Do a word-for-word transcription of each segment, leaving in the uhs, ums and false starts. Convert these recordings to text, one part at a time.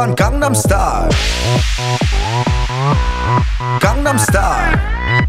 오빤 강남스타일 강남스타일.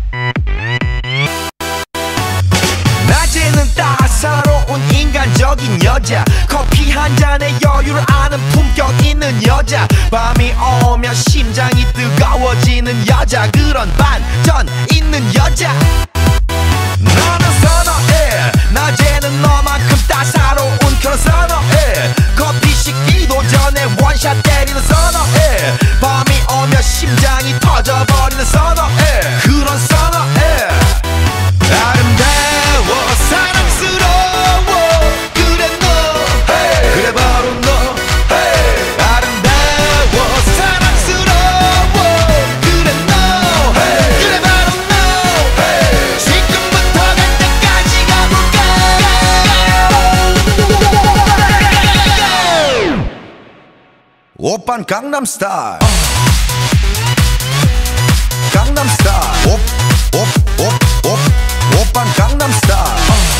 낮에는 따사로운 인간적인 여자, 커피 한 잔에 여유를 아는 품격 있는 여자, 밤이 오면 심장이 뜨거워지는 여자, 그런 반전 있는 여자. 너는 선호해, 낮에는 너만큼 따사로운 그런 선호해, 커피 식기도 전에 원샷 때리는 선호해, 밤이 오면 심장이 터져버리는 선호해, 그런 선호해. 아름다워 사랑스러워 그래 너 hey. 그래 바로 너 hey. 아름다워 사랑스러워 그래 너 hey. 그래 바로 너 hey. 지금부터 갈 때까지 가볼까. 오빤 강남스타일 강남스타일 옵옵옵옵 오빤 강남스타일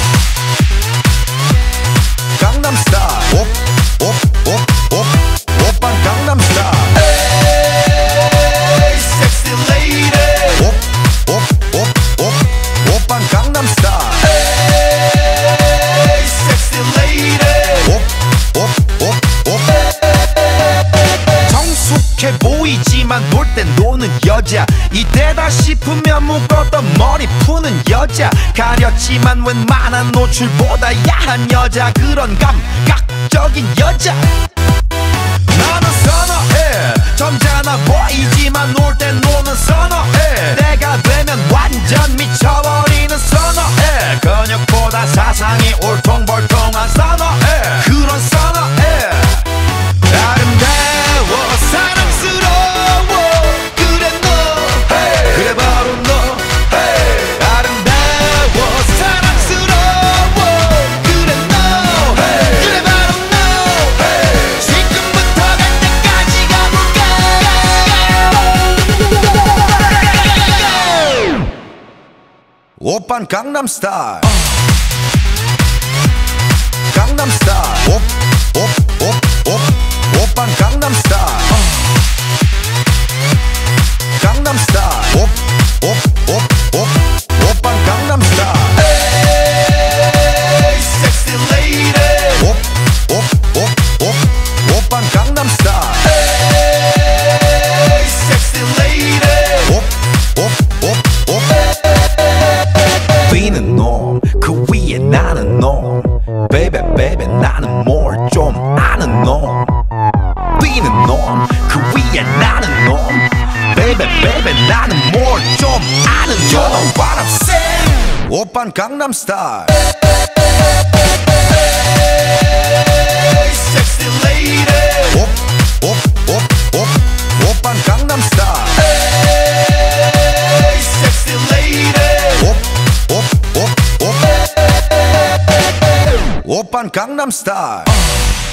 강남스타일 옵옵옵옵 오빤 강남스타일. 에이 섹시 레이디 옵옵옵옵 오빤 강남스타일. 에이 섹시 레이디 옵옵옵옵. 성숙해 보이지만 놀 땐 노는 여자, 이때다 싶으면 묶었던 머리 푸는 여자, 가렸지만 웬만한 노출보다 야한 여자, 그런 감각적인 여자. 나는 선호해, 점잖아 보이지만 놀 땐 노는 선호해, 내가 되면 완전 미쳐버리는 선호해, 근육보다 사상이 울퉁불퉁한 선호해, 그런 선호해. 아름다워 사랑스러워 그래 너 hey. 그래 바로 너 hey. 아름다워 사랑스러워 그래 너 hey. 그래 바로 너 hey. 지금부터 갈 때까지 가볼까. 오빤 강남스타일 강남스타일 옵옵옵옵 오빤 강남스타일 강남스타일 옵옵옵옵 오빤 강남스타일. 에이 섹시 레이디 옵옵옵옵 오빤 강남스타일. 에이 섹시 레이디 옵옵옵옵. 비는 놈 그 위에 나는 놈 베이베 베이베 나는 뭘 좀 아는 놈, 뛰는 놈 그 위에 나는 놈 베이베 베이베 나는 뭘 좀 아는 놈. You know what I'm saying. 오빤 강남스타일 섹시 레이디 옵옵옵옵 오빤 강남스타일. 섹시 레이디 옵옵옵옵 오빤 강남스타일.